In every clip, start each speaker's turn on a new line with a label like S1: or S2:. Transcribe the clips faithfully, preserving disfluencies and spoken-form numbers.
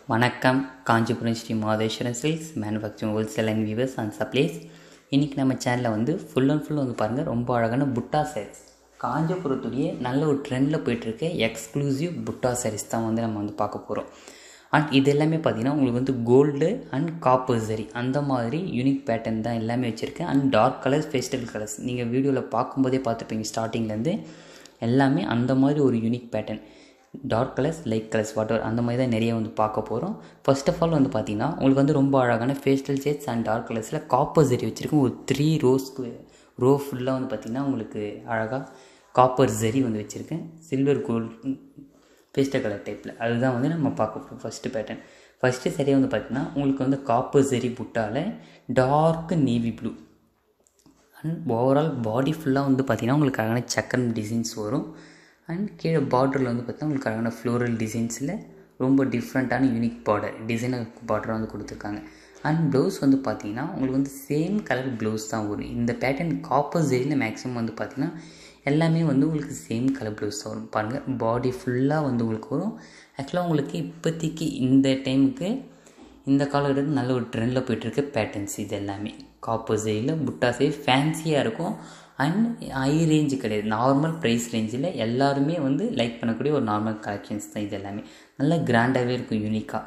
S1: வணக்கம். Kanchipuram Sri Matheswaran silks manufacturing wholesale and weavers and supplies. இன்றைக்கி நம்ம சேனலில் வந்து ஃபுல் அண்ட் ஃபுல் வந்து பாருங்கள், ரொம்ப அழகான புட்டா சாரீஸ், காஞ்சிபுரத்துடைய நல்ல ஒரு ட்ரெண்டில் போய்ட்டுருக்க எக்ஸ்க்ளூசிவ் புட்டா சாரீஸ் தான் வந்து நம்ம வந்து பார்க்க போகிறோம். அண்ட் இது எல்லாமே பார்த்திங்கன்னா உங்களுக்கு வந்து கோல்டு அண்ட் காப்பர் சரி அந்த மாதிரி யூனிக் பேட்டர்ன் தான் எல்லாமே வச்சுருக்கேன். And dark colours, pastel colours நீங்கள் வீடியோவில் பார்க்கும்போதே பார்த்துப்பீங்க. ஸ்டார்டிங்லேருந்து எல்லாமே அந்த மாதிரி ஒரு unique pattern, dark colours, light colours, water அந்த மாதிரி தான் நிறைய வந்து பார்க்க போகிறோம். ஃபர்ஸ்ட் ஆஃப் ஆல் வந்து பார்த்திங்கன்னா உங்களுக்கு வந்து ரொம்ப அழகான ஃபேஸ்டல் ஷேட்ஸ் அண்ட் டார்க் கலர்ஸில் காப்பர் சரி வச்சுருக்கோம். ஒரு த்ரீ ரோஸ்க்கு ரோ ஃபுல்லாக வந்து பார்த்திங்கன்னா உங்களுக்கு அழகாக காப்பர் சரி வந்து வச்சுருக்கேன். சில்வர் கோல்ட் பேஸ்டல் கலர் டைப்பில் அதுதான் வந்து நம்ம பார்க்க போகிறோம். ஃபஸ்ட்டு பேட்டர்ன் ஃபஸ்ட்டு சரியாக வந்து பார்த்திங்கன்னா உங்களுக்கு வந்து காப்பர் சரி புட்டால் dark navy blue and overall body ஃபுல்லாக வந்து பார்த்திங்கன்னா உங்களுக்கு அழகான சக்கரம் டிசைன்ஸ் வரும். அண்ட் கீழே பார்டரில் வந்து பார்த்தீங்கன்னா உங்களுக்கு அழகான ஃப்ளோரல் டிசைன்ஸில் ரொம்ப டிஃப்ரெண்ட்டான யூனிக் பார்டர் டிசைனர் பார்டர் வந்து கொடுத்துருக்காங்க. அண்ட் ப்ளவுஸ் வந்து பார்த்திங்கன்னா உங்களுக்கு வந்து சேம் கலர் ப்ளவுஸ் தான் வரும். இந்த பேட்டர்ன் காப்பர் ஜெரியில் மேக்ஸிமம் வந்து பார்த்திங்கன்னா எல்லாமே வந்து உங்களுக்கு சேம் கலர் ப்ளவுஸ் தான் வரும். பாருங்கள், பாடி ஃபுல்லாக வந்து உங்களுக்கு வரும். ஆக்சுவலாக உங்களுக்கு இப்போதைக்கு இந்த டைமுக்கு இந்த காலகட்டத்துக்கு நல்ல ஒரு ட்ரெண்டில் போய்ட்டுருக்க பேட்டர்ன்ஸ் இது எல்லாமே. காப்பர் ஜெரியில் புட்டா சரி ஃபேன்சியாக இருக்கும். அண்ட் ஹை ரேஞ்சு கிடையாது, நார்மல் ப்ரைஸ் ரேஞ்சில் எல்லாருமே வந்து லைக் பண்ணக்கூடிய ஒரு நார்மல் கலெக்ஷன்ஸ் தான் இது எல்லாமே. நல்லா கிராண்டாகவே இருக்கும், யூனிக்காக.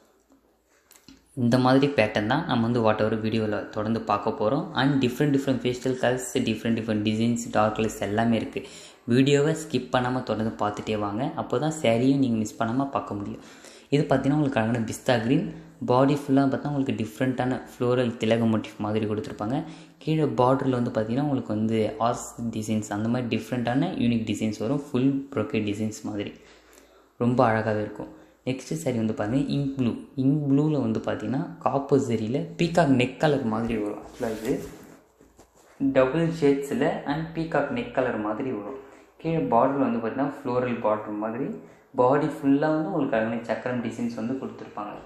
S1: இந்த மாதிரி பேட்டர்ன் தான் நம்ம வந்து வாட் எவர் வீடியோவில் தொடர்ந்து பார்க்க போகிறோம். And different different pastel colours, different different designs, dark colours எல்லாமே இருக்குது. வீடியோவை ஸ்கிப் பண்ணாமல் தொடர்ந்து பார்த்துட்டே வாங்க, அப்போ தான் சேரீயும் நீங்கள் மிஸ் பண்ணாமல் பார்க்க முடியும். இது பார்த்திங்கன்னா உங்களுக்கு அழகான பிஸ்தா க்ரீன், பாடி ஃபுல்லாக பார்த்தா உங்களுக்கு டிஃப்ரெண்ட்டான ஃப்ளோரல் திலக மோட்டிவ் மாதிரி கொடுத்துருப்பாங்க. கீழே பார்டரில் வந்து பார்த்திங்கன்னா உங்களுக்கு வந்து ஆர்ஸ் டிசைன்ஸ் அந்த மாதிரி டிஃப்ரெண்ட்டான யூனிக் டிசைன்ஸ் வரும். ஃபுல் ப்ரோக்கேட் டிசைன்ஸ் மாதிரி ரொம்ப அழகாகவே இருக்கும். நெக்ஸ்ட்டு சாரி வந்து பார்த்திங்கன்னா இங்க் ப்ளூ. இங்க் ப்ளூவில் வந்து பார்த்திங்கன்னா காப்பர் சரியில் பீகாக் நெக் கலர் மாதிரி வரும். ஆக்சுவலாக இது டபுள் ஷேட்ஸில் அண்ட் பீகாக் நெக் கலர் மாதிரி வரும். கீழே பார்டரில் வந்து பார்த்திங்கன்னா ஃப்ளோரல் பார்டர் மாதிரி பாடி ஃபுல்லாக வந்து உங்களுக்கு அழகான சக்கரம் டிசைன்ஸ் வந்து கொடுத்துருப்பாங்க.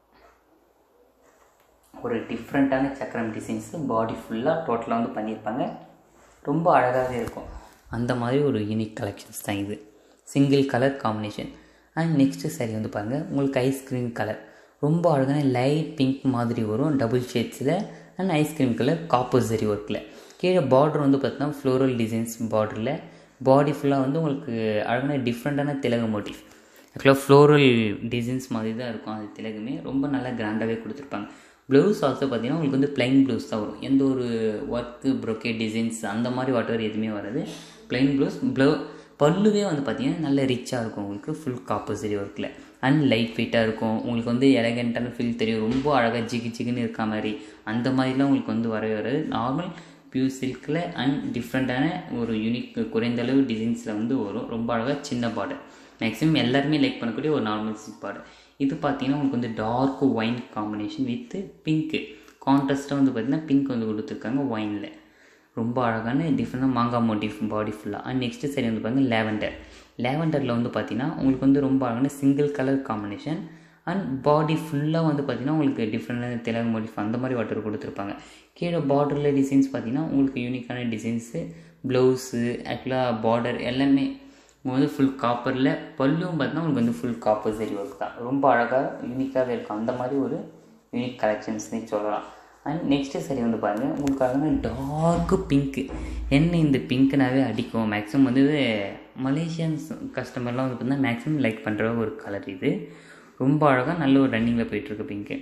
S1: ஒரு டிஃப்ரெண்ட்டான சக்கரம் டிசைன்ஸு பாடி ஃபுல்லாக டோட்டலாக வந்து பண்ணியிருப்பாங்க. ரொம்ப அழகாகவே இருக்கும். அந்த மாதிரி ஒரு யூனிக் கலெக்ஷன்ஸ் தான் இது. Single colour combination. And next sari வந்து பாருங்கள், உங்களுக்கு ஐஸ்கிரீம் கலர் ரொம்ப அழகான லைட் பிங்க் மாதிரி வரும் டபுள் ஷேட்ஸில். And ice cream colour copper sari ஒர்க்கில். கீழே பார்டர் வந்து பார்த்தீங்கன்னா ஃப்ளோரல் டிசைன்ஸ் பார்டரில் பாடி ஃபுல்லாக வந்து உங்களுக்கு அழகான டிஃப்ரெண்ட்டான திலக மோட்டிவ். ஆக்சுவலாக ஃப்ளோரல் டிசைன்ஸ் மாதிரி தான் இருக்கும். அது திலகமே ரொம்ப நல்லா கிராண்டாகவே கொடுத்துருப்பாங்க. ப்ளவுஸ் ஆல்சோ பார்த்திங்கன்னா உங்களுக்கு வந்து ப்ளைன் ப்ளவுஸ் தான் வரும். எந்த ஒரு ஒர்க்கு ப்ரோக்கேட் டிசைன்ஸ் அந்த மாதிரி வாட்டர் எதுவுமே வராது. Plain blouse. ப்ளவு பல்லுவே வந்து பார்த்திங்கன்னா நல்ல ரிச்சாக இருக்கும் உங்களுக்கு, ஃபுல் காப்பர் சரி ஒர்க்கில். அண்ட் லைட் வெயிட்டாக இருக்கும். உங்களுக்கு வந்து எலகண்ட்டான ஃபீல் தெரியும். ரொம்ப அழகாக ஜிகு ஜிகுன்னு இருக்க மாதிரி அந்த மாதிரிலாம் உங்களுக்கு வந்து வரவே வராது. நார்மல் பியூர் சில்கில் அண்ட் டிஃப்ரெண்ட்டான ஒரு யூனிக் குறைந்தளவு டிசைன்ஸில் வந்து வரும். ரொம்ப அழகாக சின்ன பார்டர், மேக்ஸிமம் எல்லாருமே லைக் பண்ணக்கூடிய ஒரு நார்மல் சில்க் பார்டர். இது பார்த்திங்கன்னா உங்களுக்கு வந்து dark wine combination with pink கான்ட்ராஸ்ட்டாக வந்து பார்த்திங்கன்னா பிங்க் வந்து கொடுத்துருக்காங்க ஒயினில். ரொம்ப அழகான டிஃப்ரெண்டாக மாங்காய் மோட்டிவ் பாடி ஃபுல்லாக. அண்ட் நெக்ஸ்ட்டு சரி வந்து பாருங்கள் லேவெண்டர். லேவெண்டரில் வந்து பார்த்திங்கன்னா உங்களுக்கு வந்து ரொம்ப அழகான single colour combination. And body ஃபுல்லாக வந்து பார்த்திங்கன்னா உங்களுக்கு டிஃப்ரெண்டான திலக மோட்டிவ் அந்த மாதிரி வாட்டர் கொடுத்துருப்பாங்க. கீழே பார்டரில் டிசைன்ஸ் பார்த்திங்கன்னா உங்களுக்கு யூனிக்கான டிசைன்ஸு, ப்ளவுஸு, ஆக்சுவலாக பார்டர் எல்லாமே உங்களுக்கு வந்து ஃபுல் காப்பரில். பல்லும் பார்த்தீங்கன்னா உங்களுக்கு வந்து ஃபுல் காப்பர் சரி ஒர்க் தான். ரொம்ப அழகாக யூனிக்காகவே இருக்கும். அந்த மாதிரி ஒரு யூனிக் கலெக்ஷன்ஸ்னே சொல்லலாம். அண்ட் நெக்ஸ்ட்டு சரி வந்து பாருங்கள், உங்களுக்கு அழகான டார்க்கு பிங்க்கு. என்ன இந்த பிங்க்குனாவே அடிக்கும். மேக்ஸிமம் வந்து மலேசியன்ஸ் கஸ்டமர்லாம் வந்து பார்த்தீங்கன்னா மேக்ஸிமம் லைக் பண்ணுற ஒரு கலர் இது. ரொம்ப அழகாக நல்ல ஒரு ரன்னிங்கில் போயிட்டுருக்கு பிங்க்கு.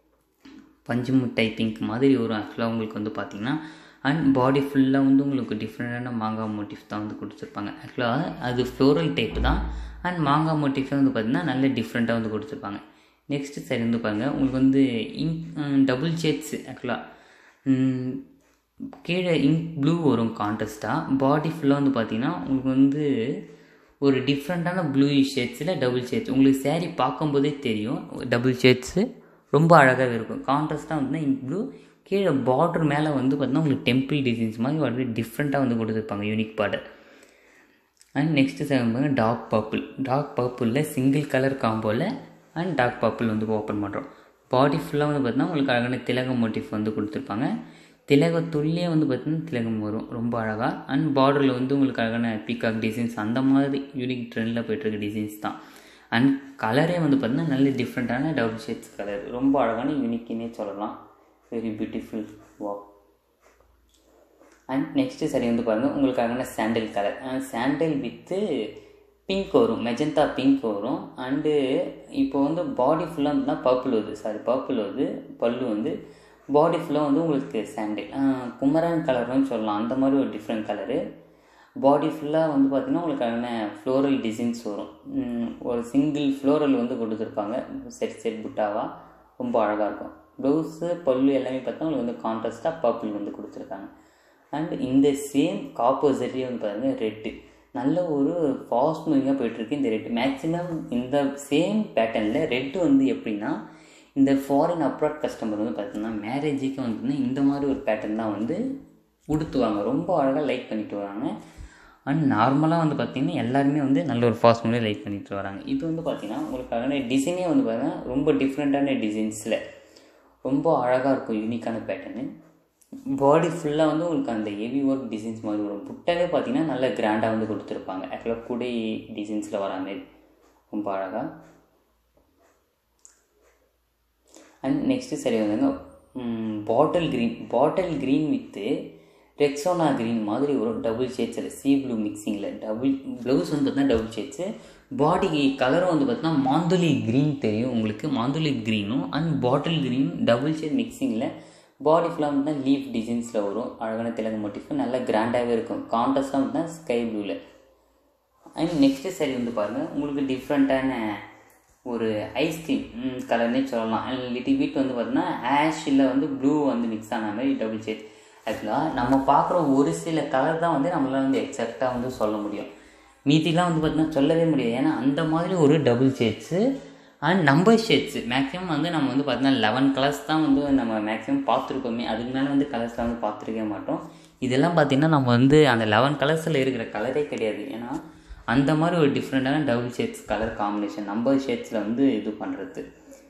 S1: பஞ்சு மிட்டாய் பிங்க் மாதிரி வரும் ஆக்சுவலாக உங்களுக்கு வந்து பார்த்திங்கன்னா. அண்ட் பாடி ஃபுல்லாக வந்து உங்களுக்கு டிஃப்ரெண்டான மாங்காய் மோட்டிவ் தான் வந்து கொடுத்துருப்பாங்க. ஆக்சுவலாக அது ஃப்ளோரல் டைப்பு தான். அண்ட் மாங்காய் மோட்டிவ் வந்து பார்த்திங்கன்னா நல்ல டிஃப்ரெண்ட்டாக வந்து கொடுத்துருப்பாங்க. நெக்ஸ்ட்டு சரி வந்து பாருங்கள், உங்களுக்கு வந்து இங்க் டபுள் ஷேட்ஸு. ஆக்சுவலாக கீழே இங்க் ப்ளூ வரும் கான்ட்ராஸ்ட்டாக. பாடி ஃபுல்லாக வந்து பார்த்திங்கன்னா உங்களுக்கு வந்து ஒரு டிஃப்ரெண்ட்டான ப்ளூ ஷேட்ஸில் டபுள் ஷேட்ஸ். உங்களுக்கு சேரீ பார்க்கும்போதே தெரியும் டபுள் ஷேட்ஸு ரொம்ப அழகாகவே இருக்கும். கான்ட்ராஸ்ட்டாக வந்து இங்க் ப்ளூ. கீழே பார்டர் மேலே வந்து பார்த்திங்கன்னா உங்களுக்கு டெம்பிள் டிசைன்ஸ் மாதிரி வந்து டிஃப்ரெண்ட்டாக வந்து கொடுத்துருப்பாங்க unique border. And next sir dark purple. Dark பர்பிளில் சிங்கிள் கலர் காம்போவில் அண்ட் டார்க் பர்பிள் வந்து ஓப்பன் பண்ணுறோம். பாடி ஃபுல்லாக வந்து பார்த்திங்கன்னா உங்களுக்கு அழகான திலக மோட்டிவ் வந்து கொடுத்துருப்பாங்க. திலகத்துள்ளே வந்து பார்த்திங்கன்னா திலகம் வரும் ரொம்ப அழகாக. அண்ட் பார்டரில் வந்து உங்களுக்கு அழகான பீகாக் டிசைன்ஸ் அந்த மாதிரி யூனிக் ட்ரெண்டில் போய்ட்டுருக்க டிசைன்ஸ் தான். அண்ட் கலரே வந்து பார்த்திங்கன்னா நல்ல டிஃப்ரெண்ட்டான டபுள் ஷேட்ஸ் கலர், ரொம்ப அழகான யூனிக்குன்னே சொல்லலாம். Very beautiful. Wow. And next சரி வந்து பாருங்கள் உங்களுக்கான sandal colour. Sandal with pink வரும், மெஜந்தா பிங்க் வரும். அண்டு இப்போ வந்து பாடி ஃபுல்லாக வந்து பர்பிள் வருது, சாரி பர்பிள் வருது பல்லு வந்து. பாடி ஃபுல்லாக வந்து உங்களுக்கு சாண்டில் குமரன் கலர்னு சொல்லலாம், அந்த மாதிரி ஒரு டிஃப்ரெண்ட் கலரு. பாடி ஃபுல்லாக வந்து பார்த்திங்கன்னா உங்களுக்கான ஃப்ளோரல் டிசைன்ஸ் வரும். ஒரு சிங்கிள் ஃப்ளோரல் வந்து கொடுத்துருப்பாங்க செட் செட் புட்டாவாக, ரொம்ப அழகாக இருக்கும். ப்ளவுஸு பல்லு எல்லாமே பார்த்தா உங்களுக்கு வந்து கான்ட்ராஸ்ட்டாக பர்பிள் வந்து கொடுத்துருக்காங்க. அண்ட் இந்த சேம் காப்போசிட்லேயே வந்து பாருங்கள் ரெட்டு, நல்ல ஒரு ஃபாஸ்ட் மூவிங்காக போய்ட்டுருக்கு இந்த ரெட்டு. மேக்ஸிமம் இந்த சேம் பேட்டர்னில் ரெட்டு வந்து எப்படின்னா இந்த ஃபாரின் அப்ராட் கஸ்டமர் வந்து பார்த்திங்கன்னா மேரேஜுக்கு வந்து இந்த மாதிரி ஒரு பேட்டர்ன் தான் வந்து உடுத்துவாங்க, ரொம்ப அழகாக லைக் பண்ணிட்டு வராங்க. அண்ட் நார்மலாக வந்து பார்த்திங்கன்னா எல்லாருமே வந்து நல்ல ஒரு ஃபாஸ்ட் மூவியை லைக் பண்ணிட்டு வராங்க. இது வந்து பார்த்திங்கன்னா உங்களுக்கான டிசைனே வந்து பார்த்திங்கன்னா ரொம்ப டிஃப்ரெண்ட்டான டிசைன்ஸில் ரொம்ப அழகாக இருக்கும், யூனிக்கான பேட்டர்னு. பாடி ஃபுல்லாக வந்து உங்களுக்கு அந்த ஹெவி ஒர்க் டிசைன்ஸ் மாதிரி வரும். புட்டாவே பார்த்திங்கன்னா நல்ல கிராண்டாக வந்து கொடுத்துருப்பாங்க, ஆக்சுவலாக குடை டிசைன்ஸில் வர மாதிரி ரொம்ப அழகாக. அண்ட் நெக்ஸ்ட்டு சரி வந்துங்க bottle green. Bottle green with Rexona green மாதிரி ஒரு டபுள் ஷேட்ஸில் சீ ப்ளூ மிக்சிங்கில் டபுள் ப்ளவுஸ் வந்து பார்த்தீங்கன்னா டபுள் ஷேட்ஸு. பாடி கலரும் வந்து பார்த்தீங்கன்னா மாந்துளி க்ரீன் தெரியும் உங்களுக்கு, மாந்துளி க்ரீனும் and bottle green double shade மிக்சிங்கில். பாடி ஃபுல்லாக வந்து லீஃப் டிசைன்ஸில் வரும், அழகான திலக மோட்டிஃப், நல்லா கிராண்டாகவே இருக்கும். கான்ட்ராஸ்டாக வந்து ஸ்கை ப்ளூவில். அண்ட் நெக்ஸ்ட்டு சரி வந்து பாருங்கள் உங்களுக்கு டிஃப்ரெண்ட்டான ஒரு ஐஸ்கிரீம் கலர்னே சொல்லலாம். லிட்டில் பிட் வந்து பார்த்தீங்கன்னா ஆஷில் வந்து ப்ளூ வந்து மிக்ஸ் ஆன மாதிரி டபுள் ஷேட். ஆக்சுவலாக நம்ம பார்க்குற ஒரு சில கலர் தான் வந்து நம்மளால் வந்து எக்ஸாக்டாக வந்து சொல்ல முடியும், மீதிலாம் வந்து பார்த்திங்கன்னா சொல்லவே முடியாது. ஏன்னா அந்த மாதிரி ஒரு double shades and number shades maximum வந்து நம்ம வந்து பார்த்திங்கன்னா லெவன் கலர்ஸ் தான் வந்து நம்ம மேக்ஸிமம் பார்த்துருக்கோமே, அதுக்கு மேலே வந்து கலர்ஸ்லாம் வந்து பார்த்துருக்கவே மாட்டோம். இதெல்லாம் பார்த்திங்கன்னா நம்ம வந்து அந்த லெவன் கலர்ஸில் இருக்கிற கலரே கிடையாது. ஏன்னா அந்த மாதிரி ஒரு டிஃப்ரெண்ட்டான double shades colour combination number ஷேட்ஸில் வந்து இது பண்ணுறது.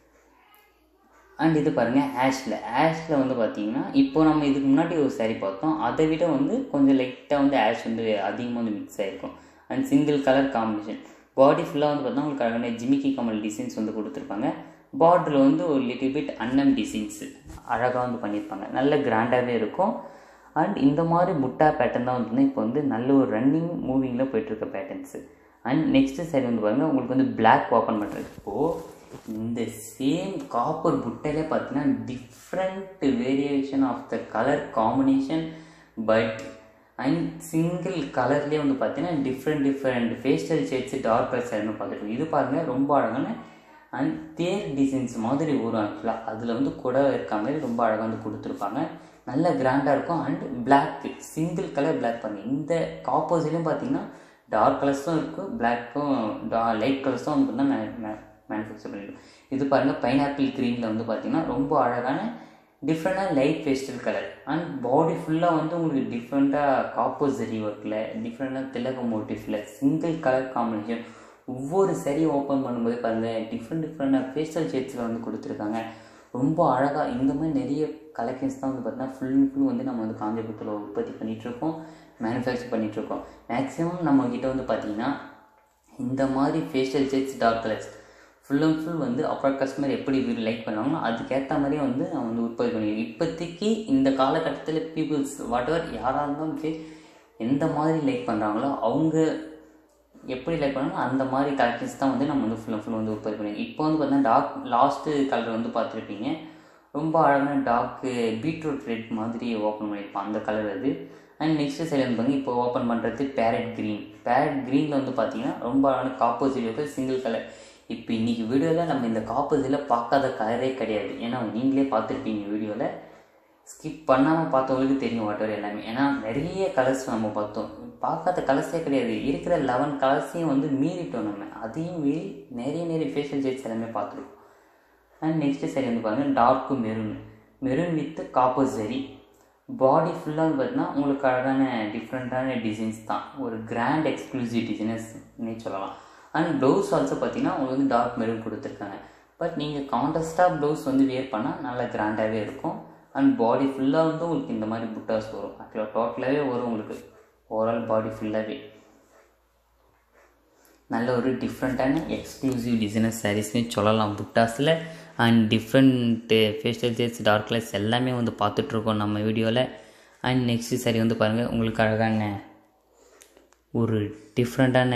S1: அண்ட் இது பாருங்கள் ஆஷில். ஆஷில் வந்து பார்த்திங்கன்னா இப்போ நம்ம இதுக்கு முன்னாடி ஒரு சாரீ பார்த்தோம், அதை விட வந்து கொஞ்சம் லைட்டாக வந்து ஆஷ் வந்து அதிகமாக வந்து மிக்ஸ் ஆகிருக்கும். And single colour combination. Body ஃபுல்லாக வந்து பார்த்தா உங்களுக்கு அழகான ஜிமிக்கி கமல் டிசைன்ஸ் வந்து கொடுத்துருப்பாங்க. பார்டரில் வந்து ஒரு லிட்டில் பிட் அன்னம் டிசைன்ஸு அழகாக வந்து பண்ணியிருப்பாங்க, நல்ல கிராண்டாகவே இருக்கும். அண்ட் இந்த மாதிரி புட்டா பேட்டர்ன் தான் வந்து இப்போ வந்து நல்ல ஒரு ரன்னிங் மூவிங்கில் போய்ட்டுருக்க பேட்டர்ன்ஸு. அண்ட் நெக்ஸ்ட்டு சைடு வந்து பாருங்கள் உங்களுக்கு வந்து பிளாக் ஓப்பன் பண்ணுறது. இப்போது இந்த சேம் காப்பர் புட்டையிலே பார்த்தீங்கன்னா different variation of the colour combination, but and single கலர்லேயே வந்து பார்த்தீங்கன்னா different different pastel shades dark colour ஷேட்னு பார்த்துருக்கோம். இது பாருங்கள் ரொம்ப அழகான அண்ட் தேர் டிசைன்ஸ் மாதிரி வரும். ஆக்சுவலாக அதில் வந்து கூட இருக்க மாதிரி ரொம்ப அழகாக வந்து கொடுத்துருப்பாங்க, நல்ல கிராண்டாக இருக்கும். And black single colour black பாருங்கள். இந்த காப்போசிட்லையும் பார்த்தீங்கன்னா டார்க் கலர்ஸும் இருக்குது, பிளாக்கும் டா லைட் கலர்ஸும் வந்து பார்த்தீங்கன்னா மேனுஃபேக்சர் பண்ணிடும். இது பாருங்கள் பைனாப்பிள் க்ரீனில் வந்து பார்த்திங்கன்னா ரொம்ப அழகான டிஃப்ரெண்ட்டாக light pastel colour. And body ஃபுல்லாக வந்து உங்களுக்கு டிஃப்ரெண்ட்டாக காப்போசரி ஒர்க்கில் டிஃப்ரெண்ட்டாக திலக மோட்டிஃபில் சிங்கிள் கலர் காம்பினேஷன். ஒவ்வொரு சரி ஓப்பன் பண்ணும்போது பாருங்கள் டிஃப்ரெண்ட் டிஃப்ரெண்ட்டாக பேஸ்டல் ஷேட்ஸில் வந்து கொடுத்துருக்காங்க, ரொம்ப அழகாக. இந்த மாதிரி நிறைய கலெக்ஷன்ஸ் தான் வந்து பார்த்தீங்கன்னா ஃபுல் அண்ட் ஃபுல் வந்து நம்ம வந்து காஞ்சிபுரத்தில் உற்பத்தி பண்ணிகிட்ருக்கோம், மேனுஃபேக்சர் பண்ணிகிட்ருக்கோம். மேக்ஸிமம் நம்மக்கிட்ட வந்து பார்த்திங்கன்னா இந்த மாதிரி pastel shades dark colours full and full வந்து அப்புறம் கஸ்டமர் எப்படி லைக் பண்ணுவாங்களோ அதுக்கேற்ற மாதிரியே வந்து நான் வந்து உற்பத்தி பண்ணிடுவேன். இப்போதைக்கு இந்த காலகட்டத்தில் பீப்புள்ஸ் வாட் எவர் யாராக இருந்தாலும் சரி எந்த மாதிரி லைக் பண்ணுறாங்களோ அவங்க எப்படி லைக் பண்ணாங்களோ அந்த மாதிரி கலெக்ஷன்ஸ் தான் வந்து நம்ம வந்து ஃபுல் அண்ட் ஃபுல் வந்து உற்பத்தி பண்ணுவோம். இப்போ வந்து பார்த்தீங்கன்னா டார்க் லாஸ்ட்டு கலர் வந்து பார்த்துருப்பீங்க, ரொம்ப அழகான டார்க்கு பீட்ரூட் ரெட் மாதிரி ஓப்பன் பண்ணியிருப்பான் அந்த கலர் அது. அண்ட் நெக்ஸ்ட்டு சைடு வந்து பாருங்கள் இப்போ ஓப்பன் பண்ணுறது பேரட் க்ரீன். பேரட் க்ரீனில் வந்து பார்த்தீங்கன்னா ரொம்ப அழகான காப்போசிட் சிங்கிள் கலர். இப்போ இன்றைக்கி வீடியோவில் நம்ம இந்த காப்போசிட்டில் பார்க்காத கலரே கிடையாது, ஏன்னா நீங்களே பார்த்துருப்பீங்க வீடியோவில், ஸ்கிப் பண்ணாமல் பார்த்தவங்களுக்கு தெரியும் வாட்டர் எல்லாமே. ஏன்னா நிறைய கலர்ஸ் நம்ம பார்த்தோம், பார்க்காத கலர்ஸே கிடையாது. இருக்கிற லெவன் கலர்ஸையும் வந்து மீறிட்டோம் நம்ம, அதையும் மீறி நிறைய நிறைய ஃபேஷியல் ஷேட்ஸ் எல்லாமே பார்த்துருக்கோம். அண்ட் நெக்ஸ்ட்டு சரி வந்து பாருங்கள் dark maroon. Maroon with copper sari. Body ஃபுல்லாக வந்து பார்த்தீங்கன்னா உங்களுக்கு அழகான டிஃப்ரெண்ட்டான டிசைன்ஸ் தான், ஒரு கிராண்ட் எக்ஸ்க்ளூசிவ் டிசைனஸ்னே சொல்லலாம். அண்ட் ப்ளவுஸ் ஆல்சோ பார்த்தீங்கன்னா உங்களுக்கு வந்து டார்க் மெரூன் கொடுத்துருக்காங்க. பட் நீங்கள் கான்ட்ராஸ்டாக ப்ளவுஸ் வந்து வியர் பண்ணால் நல்லா கிராண்டாகவே இருக்கும். அண்ட் பாடி ஃபுல்லாக வந்து உங்களுக்கு இந்த மாதிரி புட்டாஸ் வரும், ஆக்சுவலாக டோட்டலாகவே வரும் உங்களுக்கு ஓவரால் பாடி ஃபுல்லாகவே. நல்ல ஒரு டிஃப்ரெண்ட்டான எக்ஸ்க்ளூசிவ் டிசைனர் சாரீஸ்னு சொல்லலாம் புட்டாஸில். And different pastel shades, dark colours எல்லாமே வந்து பார்த்துட்ருக்கோம் நம்ம வீடியோவில். அண்ட் நெக்ஸ்ட்டு சாரி வந்து பாருங்கள், உங்களுக்கு அழகான ஒரு டிஃப்ரெண்ட்டான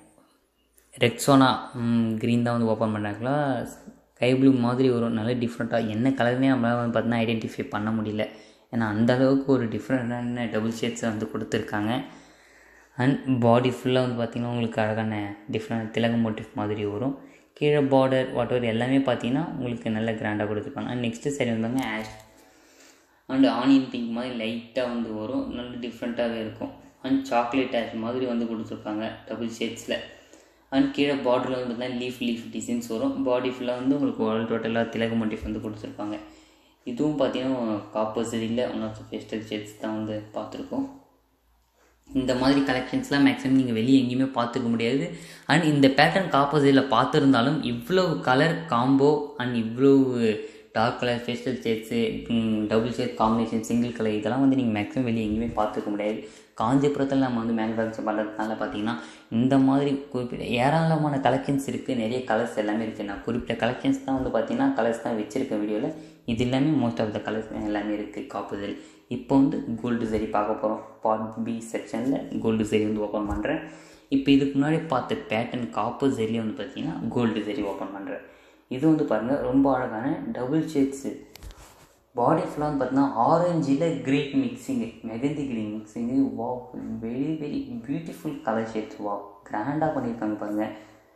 S1: ரெக்ஸோனா க்ரீன் தான் வந்து ஓப்பன் பண்ணாங்களா. ஸ்கை ப்ளூ மாதிரி வரும், நல்ல டிஃப்ரெண்ட்டாக என்ன கலர்னே நம்மளால் வந்து பார்த்தீங்கன்னா ஐடென்டிஃபை பண்ண முடியல. ஏன்னா அந்தளவுக்கு ஒரு டிஃப்ரெண்ட்டான டபுள் ஷேட்ஸை வந்து கொடுத்துருக்காங்க. அண்ட் பாடி ஃபுல்லாக வந்து பார்த்திங்கன்னா உங்களுக்கு அழகான டிஃப்ரெண்ட் திலக மோட்டிவ் மாதிரி வரும். கீழே பார்டர் வாட்டர் எல்லாமே பார்த்திங்கன்னா உங்களுக்கு நல்ல கிராண்டாக கொடுத்துருப்பாங்க. அண்ட் நெக்ஸ்ட்டு சரி வந்தாங்க ஆஷ் அண்ட் ஆனியன் பிங்க் மாதிரி லைட்டாக வந்து வரும், நல்ல டிஃப்ரெண்ட்டாகவே இருக்கும். அண்ட் சாக்லேட் ஆஷ் மாதிரி வந்து கொடுத்துருப்பாங்க டபுள் ஷேட்ஸில். அண்ட் கீழே பார்டரில் வந்து பார்த்தீங்கன்னா லீஃப் லீஃப் டிசைன்ஸ் வரும். பாடி ஃபுல்லாக வந்து உங்களுக்கு ஆல் டோட்டலாக திலக மோட்டிவ் வந்து கொடுத்துருப்பாங்க. இதுவும் பார்த்திங்கன்னா காப்பர் சரியில் one of the pastel shades தான் வந்து பார்த்துருக்கோம். இந்த மாதிரி கலெக்ஷன்ஸ்லாம் மேக்ஸிமம் நீங்கள் வெளியே எங்கேயுமே பார்த்துக்க முடியாது. அண்ட் இந்த பேட்டர்ன் காப்போசிட்டில் பார்த்துருந்தாலும் இவ்வளவு கலர் காம்போ அண்ட் இவ்வளவு dark colour pastel shades, double shade combination, single colour இதெல்லாம் வந்து நீங்கள் மேக்ஸிமம் வெளியே எங்கேயுமே பார்த்துக்க முடியாது. காஞ்சிபுரத்தில் நம்ம வந்து மேனுஃபேக்சர் பண்ணுறதுனால பார்த்தீங்கன்னா இந்த மாதிரி குறிப்பிட்ட ஏராளமான கலெக்ஷன்ஸ் இருக்குது, நிறைய கலர்ஸ் எல்லாமே இருக்குது. நான் குறிப்பிட்ட கலெக்ஷன்ஸ் தான் வந்து பார்த்தீங்கன்னா கலர்ஸ் தான் வச்சுருக்கேன் வீடியோவில். இது எல்லாமே மோஸ்ட் ஆஃப் த கலர்ஸ் எல்லாமே இருக்குது காப்போசிட். இப்போ வந்து கோல்டு சரி பார்க்க போகிறோம். பார்ட் பி செக்ஷனில் கோல்டு சரி வந்து ஓப்பன் பண்ணுறேன். இப்போ இதுக்கு முன்னாடி பார்த்த பேட்டர்ன் காப்பர் சரியை வந்து பார்த்திங்கன்னா கோல்டு சரி ஓப்பன் பண்ணுறேன். இது வந்து பாருங்கள் ரொம்ப அழகான டபுள் ஷேட்ஸு. பாடி ஃபுல்லாக வந்து பார்த்தீங்கன்னா ஆரஞ்சில் green mixing, mehendi green mixing. Wow, very very beautiful colour shades. Wow, கிராண்டாக பண்ணியிருக்காங்க பாருங்கள்.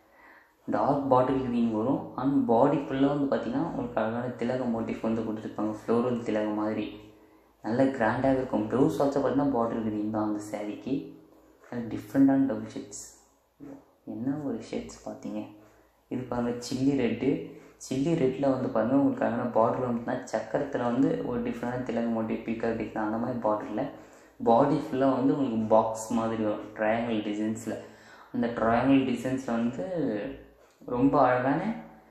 S1: டார்க் பாட்டில் க்ரீன் வரும். அண்ட் பாடி ஃபுல்லாக வந்து பார்த்திங்கன்னா உங்களுக்கு அழகான திலக மோட்டிவ் வந்து கொடுத்துருப்பாங்க, ஃப்ளோரல் திலகம் மாதிரி நல்ல கிராண்டாகவே இருக்கும். ப்ளவுஸ் ஆல்சோ பார்த்தீங்கன்னா பாட்டில் க்ரீன் தான் அந்த சாரீக்கு. நல்ல டிஃப்ரெண்ட்டான டபுள் ஷேட்ஸ். என்ன ஒரு ஷேட்ஸ் பார்த்தீங்க. இது பாருங்கள் சில்லி ரெட்டு. சில்லி ரெட்டில் வந்து பாருங்கள் உங்களுக்கு அழகான பார்டரில் வந்துன்னா சக்கரத்தில் வந்து ஒரு டிஃப்ரெண்டான திலக மோட்டிவ், பீக்காக் டிஃப்ரெண்ட் அந்த மாதிரி பார்டரில். பாடி ஃபுல்லாக வந்து உங்களுக்கு பாக்ஸ் மாதிரி வரும் ட்ரையாங்கிள் டிசைன்ஸில். அந்த ட்ரையாங்கிள் டிசைன்ஸில் வந்து ரொம்ப அழகான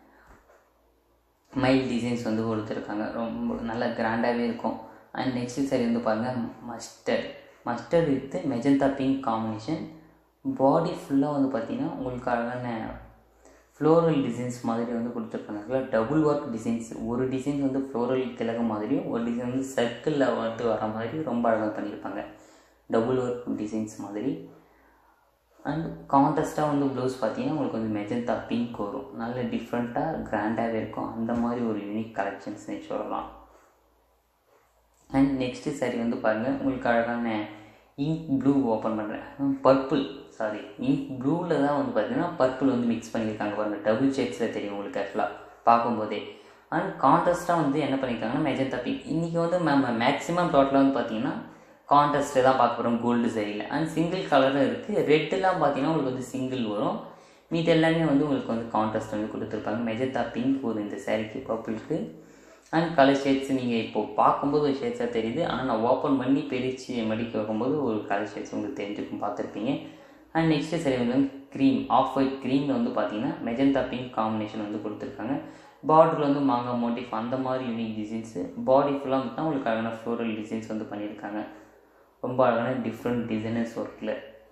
S1: மைல் டிசைன்ஸ் வந்து கொடுத்துருக்காங்க. ரொம்ப நல்ல கிராண்டாகவே இருக்கும். அண்ட் நெக்ஸ்ட் சரி வந்து பாருங்கள் mustard mustard with magenta pink combination. Body ஃபுல்லாக வந்து பார்த்திங்கன்னா உங்களுக்கு அழகான ஃப்ளோரல் டிசைன்ஸ் மாதிரி வந்து கொடுத்துருக்காங்க. டபுள் ஒர்க் டிசைன்ஸ், ஒரு டிசைன் வந்து ஃப்ளோரல் திலகம் மாதிரியும் ஒரு டிசைன் வந்து சர்க்கிளில் வந்து வர மாதிரி ரொம்ப அழகாக பண்ணியிருப்பாங்க, டபுள் ஒர்க் டிசைன்ஸ் மாதிரி. அண்ட் கான்ட்ராஸ்ட்டாக வந்து ப்ளவுஸ் பார்த்தீங்கன்னா உங்களுக்கு வந்து மெஜந்தா பிங்க் வரும், நல்ல டிஃப்ரெண்ட்டாக கிராண்டாகவே இருக்கும். அந்த மாதிரி ஒரு யூனிக் கலெக்ஷன்ஸ்னு சொல்லலாம். அண்ட் நெக்ஸ்ட்டு சாரி வந்து பாருங்கள் உங்களுக்கு அழகான இங்க் ப்ளூ ஓப்பன் பண்ணுறேன். பர்பிள் சாரி இங்க் ப்ளூவில் தான் வந்து பார்த்தீங்கன்னா பர்பிள் வந்து மிக்ஸ் பண்ணியிருக்காங்க பாருங்கள். டபுள் ஷேட்ஸில் தெரியும் உங்களுக்கு ஆக்சுவலாக பார்க்கும்போதே. அண்ட் கான்ட்ராஸ்ட்டாக வந்து என்ன பண்ணியிருக்காங்கன்னா மெஜந்தா பிங்க். இன்றைக்கி வந்து நம்ம மேக்ஸிமம் டோட்டலாக வந்து பார்த்தீங்கன்னா கான்ட்ராஸ்ட்டை தான் பார்க்க போகிறோம் கோல்டு சரியில். அண்ட் சிங்கிள் கலரும் இருக்குது. ரெட்டெல்லாம் பார்த்தீங்கன்னா உங்களுக்கு வந்து சிங்கிள் வரும். மீது எல்லாமே வந்து உங்களுக்கு வந்து கான்ட்ராஸ்ட் வந்து கொடுத்துருப்பாங்க. மெஜந்தா பிங்க் வரும் இந்த சாரீக்கு, பர்பிளுக்கு. அண்ட் கலர் ஷேட்ஸ் நீங்கள் இப்போது பார்க்கும்போது ஒரு ஷேட்ஸாக தெரியுது, ஆனால் நான் ஓப்பன் பண்ணி பிரித்து மடிக்க வைக்கும்போது ஒரு கலர் ஷேட்ஸ் உங்களுக்கு தெரிஞ்சுக்கும், பார்த்துருப்பீங்க. அண்ட் நெக்ஸ்ட்டு சரி வந்து க்ரீம், ஆஃப் ஒயிட் க்ரீமில் வந்து பார்த்தீங்கன்னா மெஜந்தா பிங்க் காம்பினேஷன் வந்து கொடுத்துருக்காங்க. பார்டரில் வந்து மாங்காய் மோட்டிஃப் அந்த மாதிரி யூனிக் டிசைன்ஸு. பாடி ஃபுல்லாக வந்து தான் உங்களுக்கு அழகான ஃப்ளோரல் டிசைன்ஸ் வந்து பண்ணியிருக்காங்க, ரொம்ப அழகான டிஃப்ரெண்ட் டிசைனர்ஸ் ஒர்க்கில்.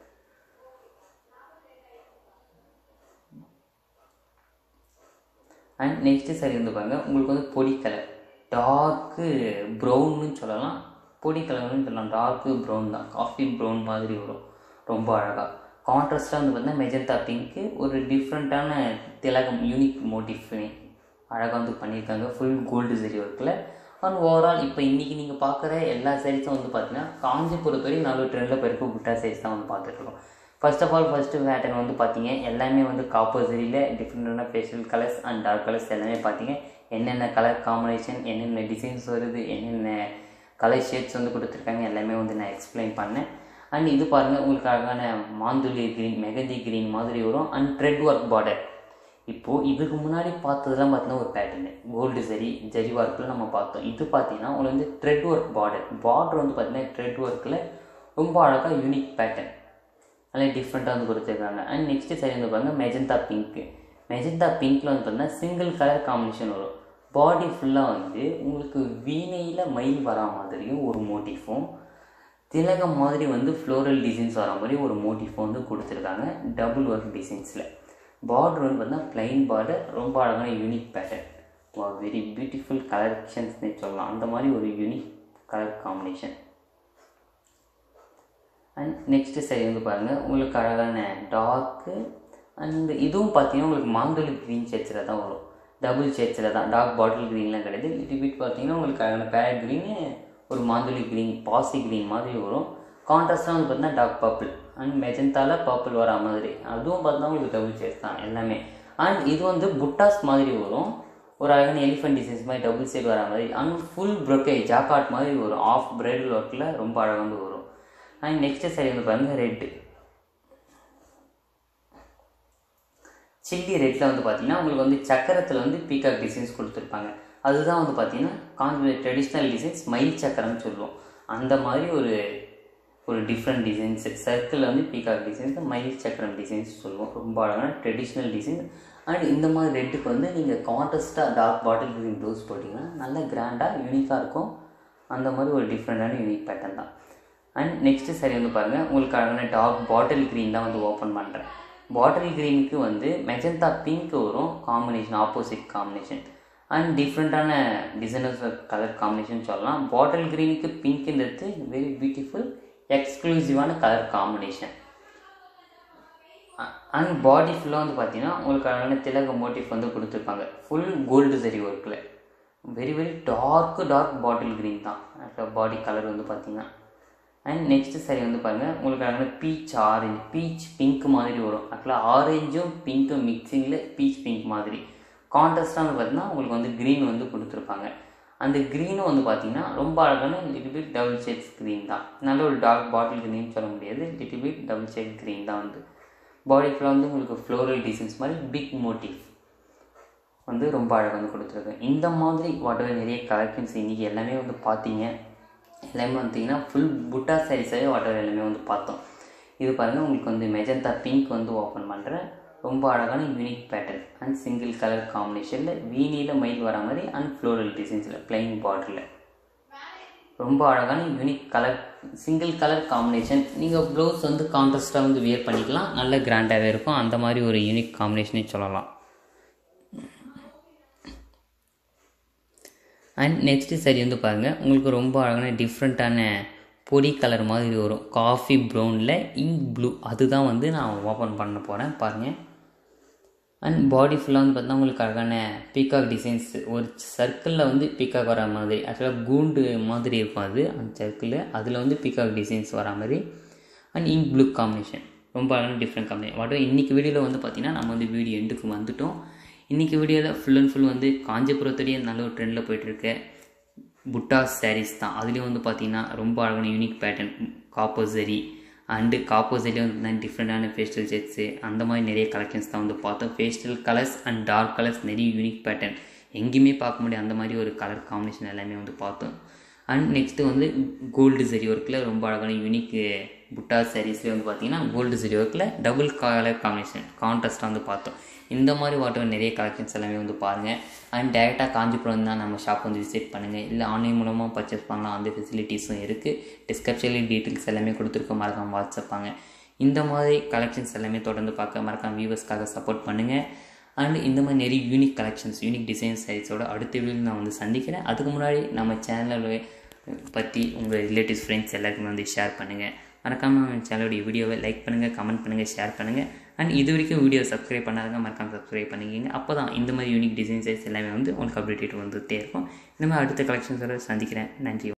S1: அண்ட் நெக்ஸ்ட்டு சரி வந்து பாருங்கள் உங்களுக்கு வந்து பொடி கலர், டார்க்கு ப்ரௌன்னு சொல்லலாம், பொடி கலர்னு சொல்லலாம். டார்க்கு ப்ரௌன் தான், காஃபி ப்ரௌன் மாதிரி வரும், ரொம்ப அழகாக. கான்ட்ராஸ்ட்டாக வந்து பார்த்தீங்கன்னா மெஜந்தா பிங்க்கு ஒரு டிஃப்ரெண்ட்டான திலகம் யூனிக் மோட்டிஃப் அழகாக வந்து பண்ணியிருக்காங்க, ஃபுல் கோல்டு சரி ஒர்க்கில். அண்ட் ஓவரால் இப்போ இன்றைக்கி நீங்கள் பார்க்குற எல்லா சைஸும் வந்து பார்த்தீங்கன்னா காஞ்சிபுரத்துறை நல்ல ட்ரெண்டில் போயிருக்க புட்டா சைஸ் தான் வந்து பார்த்துட்ருக்கோம். First of all first pattern வந்து பார்த்தீங்க எல்லாமே வந்து காப்பர் சரியில் டிஃப்ரெண்டான facial colours and dark colours எல்லாமே பார்த்தீங்க. என்னென்ன கலர் காம்பினேஷன், என்னென்ன டிசைன்ஸ் வருது, என்னென்ன கலர் ஷேட்ஸ் வந்து கொடுத்துருக்காங்க எல்லாமே வந்து நான் எக்ஸ்பிளைன் பண்ணேன். அண்ட் இது பாருங்கள் உங்களுக்கு அழகான மாந்துளி க்ரீன், மெகந்தி க்ரீன் மாதிரி வரும். And thread work border. இப்போது இதுக்கு முன்னாடி பார்த்ததுலாம் பார்த்தீங்கன்னா ஒரு பேட்டர்னு கோல்டு சரி ஜரி ஒர்க்கில் நம்ம பார்த்தோம். இது பார்த்தீங்கன்னா உங்களுக்கு வந்து த்ரெட் ஒர்க் பார்டர். பார்டர் வந்து பார்த்தீங்கன்னா த்ரெட் ஒர்க்கில் ரொம்ப அழகாக யூனிக் பேட்டர்ன், நல்லா டிஃப்ரெண்ட்டாக வந்து கொடுத்துருக்காங்க. அண்ட் நெக்ஸ்ட்டு சரி வந்து பாருங்கள் மெஜந்தா பிங்க்கு. மெஜந்தா பிங்க்கில் வந்து பார்த்தீங்கன்னா சிங்கிள் கலர் காம்பினேஷன் வரும். பாடி ஃபுல்லாக வந்து உங்களுக்கு வீணையில் மயில் வரா மாதிரியும் ஒரு மோட்டிஃபும், திலகம் மாதிரி வந்து ஃப்ளோரல் டிசைன்ஸ் வர மாதிரி ஒரு மோட்டிஃப் வந்து கொடுத்துருக்காங்க டபுள் ஒர்க் டிசைன்ஸில். பார்டர் வந்து பார்த்தீங்கன்னா பிளைன் பார்டர், ரொம்ப அழகான யூனிக் பேட்டர்ன், வெரி பியூட்டிஃபுல் கலெக்ஷன்ஸ்னே சொல்லலாம். அந்த மாதிரி ஒரு unique colour combination. And next சரி வந்து பாருங்கள், உங்களுக்கு அழகான டார்க்கு அண்ட் இதுவும் பார்த்தீங்கன்னா உங்களுக்கு மாங்கல் க்ரீன் ஷேட்ஸில் தான் வரும். டபுள் ஷேட்ஸில் தான், டார்க் பாட்டில் க்ரீன்லாம் கிடையாது. லிட்டில் பிட் பார்த்தீங்கன்னா உங்களுக்கு அழகான பேரட் க்ரீனு, ஒரு மாங்கலி க்ரீன், பாசி க்ரீன் மாதிரி வரும். கான்ட்ராஸ்டாக வந்து பார்த்தீங்கன்னா டார்க் பர்பிள் அண்ட் மெஜந்தாவில் பர்பிள் வர மாதிரி, அதுவும் பார்த்தீங்கன்னா உங்களுக்கு டபுள் ஷேட்ஸ் தான் எல்லாமே. அண்ட் இது வந்து புட்டாஸ் மாதிரி வரும், ஒரு அழகான எலிஃபென்ட் டிசைன்ஸ் மாதிரி டபுள் ஷேட் வர மாதிரி. அண்ட் ஃபுல் ப்ரொக்கே ஜாக்காட் மாதிரி வரும், ஆஃப் பிரைடல் ஒர்க்கில் ரொம்ப அழகாக வரும். அண்ட் நெக்ஸ்ட்டு சரி வந்து பாருங்கள், ரெட்டு சில்லி ரெட்டில் வந்து பார்த்தீங்கன்னா உங்களுக்கு வந்து சக்கரத்தில் வந்து பீகாக் டிசைன்ஸ் கொடுத்துருப்பாங்க. அதுதான் வந்து பார்த்தீங்கன்னா காஞ்சி ட்ரெடிஷ்னல் டிசைன்ஸ், மயில் சக்கரம்னு சொல்லுவோம். அந்த மாதிரி ஒரு ஒரு டிஃப்ரெண்ட் டிசைன்ஸு சர்க்கிளில் வந்து பீகாக் டிசைன்ஸ், மயில் சக்கரம் டிசைன்ஸ் சொல்லுவோம். ரொம்ப அழகான ட்ரெடிஷ்னல் டிசைன். அண்ட் இந்த மாதிரி ரெட்டுக்கு வந்து நீங்கள் கான்ட்ராஸ்ட்டாக டார்க் பாட்டில் க்ரீன் ப்ளவுஸ் போட்டிங்கன்னா நல்ல கிராண்டாக யூனிக்காக இருக்கும். அந்த மாதிரி ஒரு டிஃப்ரெண்ட்டான யூனிக் பேட்டர்ன் தான். அண்ட் நெக்ஸ்ட்டு சரி வந்து பாருங்கள், உங்களுக்கு அழகான டார்க் பாட்டில் க்ரீன் தான் வந்து ஓப்பன் பண்ணுறேன். பாட்டில் க்ரீனுக்கு வந்து மெஜந்தா பிங்க் வரும், காம்பினேஷன் ஆப்போசிட் காம்பினேஷன். அண்ட் டிஃப்ரெண்ட்டான டிசைனர்ஸ் கலர் காம்பினேஷன் சொல்லலாம். பாட்டில் க்ரீனுக்கு பிங்க்ன்றது வெரி பியூட்டிஃபுல் எக்ஸ்க்ளூசிவான கலர் காம்பினேஷன். அண்ட் பாடி ஃபுல்லாக வந்து பார்த்தீங்கன்னா உங்களுக்கு அழகான திலக மோட்டிஃப் வந்து கொடுத்துருப்பாங்க, ஃபுல் கோல்டு சரி ஒர்க்கில். Very very dark dark bottle green தான் பாடி கலர் வந்து பார்த்தீங்கன்னா. அண்ட் நெக்ஸ்ட்டு சரி வந்து பாருங்கள், உங்களுக்கு அழகான பீச் ஆரஞ்சு, பீச் பிங்க் மாதிரி வரும். ஆக்சுவலாக ஆரஞ்சும் பிங்க்கும் மிக்சிங்கில் பீச் பிங்க் மாதிரி. கான்ட்ராஸ்டாக வந்து பார்த்தீங்கன்னா உங்களுக்கு வந்து க்ரீன் வந்து கொடுத்துருப்பாங்க. அந்த க்ரீனும் வந்து பார்த்தீங்கன்னா ரொம்ப அழகான little bit double shades green தான். நல்ல ஒரு டார்க் பாட்டில் க்ரீன் சொல்ல முடியாது, little bit double shade green தான். வந்து பாடி ஃபுல்லாக வந்து உங்களுக்கு ஃப்ளோரல் டிசைன்ஸ் மாதிரி பிக் மோட்டிவ் வந்து ரொம்ப அழகாக வந்து கொடுத்துருக்கேன். இந்த மாதிரி வாட்டர் நிறைய கலெக்ஷன்ஸ் இன்றைக்கி எல்லாமே வந்து பார்த்தீங்க. எல்லாமே பார்த்தீங்கன்னா ஃபுல் புட்டா சாரீஸாகவே வாட்டர் எல்லாமே வந்து பார்த்தோம். இது பாருங்கள், உங்களுக்கு வந்து மெஜந்தா பிங்க் வந்து ஓப்பன் பண்ணுறேன். ரொம்ப அழகான unique pattern and single colour காம்பினேஷனில் வீணியில் மயில் வர மாதிரி அண்ட் ஃப்ளோரல் டிசைன்ஸில் பிளைன் பார்டரில் ரொம்ப அழகான unique colour single colour combination. நீங்கள் ப்ளவுஸ் வந்து கான்ட்ராஸ்ட்டாக வந்து வியர் பண்ணிக்கலாம், நல்ல கிராண்டாகவே இருக்கும். அந்த மாதிரி ஒரு யூனிக் காம்பினேஷனே சொல்லலாம். அண்ட் நெக்ஸ்ட்டு சரி வந்து பாருங்கள், உங்களுக்கு ரொம்ப அழகான டிஃப்ரெண்ட்டான பொடி கலர் மாதிரி வரும், காஃபி ப்ரௌனில் இங்க் ப்ளூ. அதுதான் வந்து நான் ஓப்பன் பண்ண போகிறேன் பாருங்கள். அண்ட் பாடி ஃபுல்லாக வந்து பார்த்தீங்கன்னா உங்களுக்கு அழகான பீகாக் டிசைன்ஸ், ஒரு சர்க்கிளில் வந்து பீகாக் வர மாதிரி. ஆக்சுவலாக கூண்டு மாதிரி இருக்கும் அது, அந்த சர்க்கிளில் அதில் வந்து பீகாக் டிசைன்ஸ் வர மாதிரி. அண்ட் இங்க் ப்ளூ காம்பினேஷன் ரொம்ப அழகான டிஃப்ரெண்ட் காம்பினேஷன். வாட் இன்றைக்கி வீடியோவில் வந்து பார்த்திங்கன்னா நம்ம வந்து வீடியோ எண்டுக்கு வந்துவிட்டோம். இன்றைக்கி வீடியோவில் ஃபுல் அண்ட் ஃபுல் வந்து காஞ்சிபுரத்துலேயே நல்ல ஒரு ட்ரெண்டில் போய்ட்டுருக்க புட்டாஸ் சாரீஸ் தான். அதுலேயும் வந்து பார்த்திங்கன்னா ரொம்ப அழகான யூனிக் பேட்டர்ன், காப்பர் சரி அண்டு காப்பர் சரியில் வந்து டிஃப்ரெண்ட்டான பேஸ்டல் ஷேட்ஸு, அந்த மாதிரி நிறைய கலெக்ஷன்ஸ் தான் வந்து பார்த்தோம். Pastel colours and dark colours, நிறைய யூனிக் பேட்டர்ன் எங்கேயுமே பார்க்க முடியாது அந்த மாதிரி ஒரு கலர் காம்பினேஷன் எல்லாமே வந்து பார்த்தோம். அண்ட் நெக்ஸ்ட்டு வந்து கோல்டு சரி ஒர்க்கில் ரொம்ப அழகான யூனிக் புட்டாஸ் சாரீஸ்லேயே வந்து பார்த்திங்கன்னா கோல்டு சரி ஒர்க்கில் டபுள் கலர் காம்பினேஷன் கான்ட்ராஸ்ட்டாக வந்து பார்த்தோம். இந்த மாதிரி வாட்டர் நிறைய கலெக்ஷன்ஸ் எல்லாமே வந்து பாருங்கள். அண்ட் டேரெக்டாக காஞ்சிபுரம் தான் நம்ம ஷாப் வந்து விசிட் பண்ணுங்கள், இல்லை ஆன்லைன் மூலமாக பர்ச்சேஸ் பண்ணலாம், அந்த ஃபெசிலிட்டிஸும் இருக்குது. டிஸ்கிரிப்ஷன்லேயும் டீட்டெயில்ஸ் எல்லாமே கொடுத்துருக்க, மறக்காம வாட்ஸ்அப்பாங்க. இந்த மாதிரி கலெக்ஷன்ஸ் எல்லாமே தொடர்ந்து பார்க்க மறக்காம வியூவர்ஸ்க்காக சப்போர்ட் பண்ணுங்கள். அண்ட் இந்த மாதிரி நிறைய யூனிக் கலெக்ஷன்ஸ், யூனிக் டிசைன் சைஸோட அடுத்த வீடியோ நான் வந்து சந்திக்கிறேன். அதுக்கு முன்னாடி நம்ம சேனலை பற்றி உங்கள் ரிலேட்டிவ்ஸ் ஃப்ரெண்ட்ஸ் எல்லாருக்குமே வந்து ஷேர் பண்ணுங்கள். மறக்காமல் நம்ம சேனலோடைய வீடியோவை லைக் பண்ணுங்கள், கமெண்ட் பண்ணுங்கள், ஷேர் பண்ணுங்கள். அண்ட் இது வரைக்கும் வீடியோ சப்ஸ்கிரைப் பண்ணாதவங்க மறக்காமல் சப்ஸ்கிரைப் பண்ணிக்கிங்க. அப்போ தான் இந்த மாதிரி யூனிக் டிசைன் சைஸ் எல்லாமே வந்து உங்களுக்கு அப்டேட் வந்துகிட்டே இருக்கும். இந்த மாதிரி அடுத்த கலெக்ஷன்ஸோட சந்திக்கிறேன். நன்றி.